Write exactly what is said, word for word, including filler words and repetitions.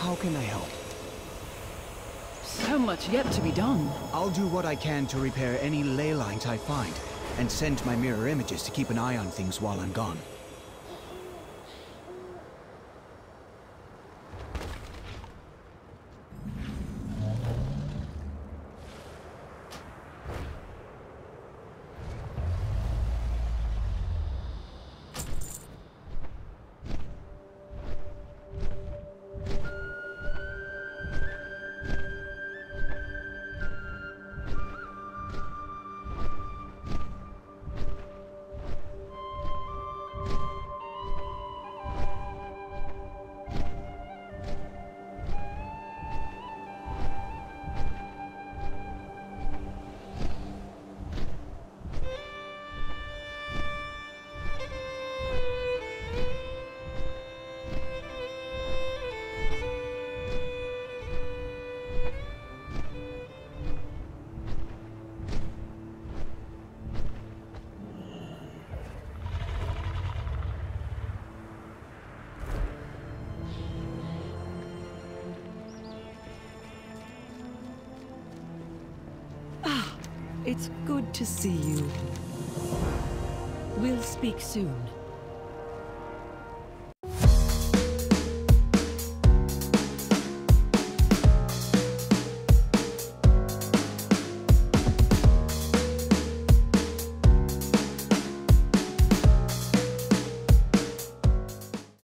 How can I help? So much yet to be done. I'll do what I can to repair any ley lines I find, and send my mirror images to keep an eye on things while I'm gone. It's good to see you. We'll speak soon.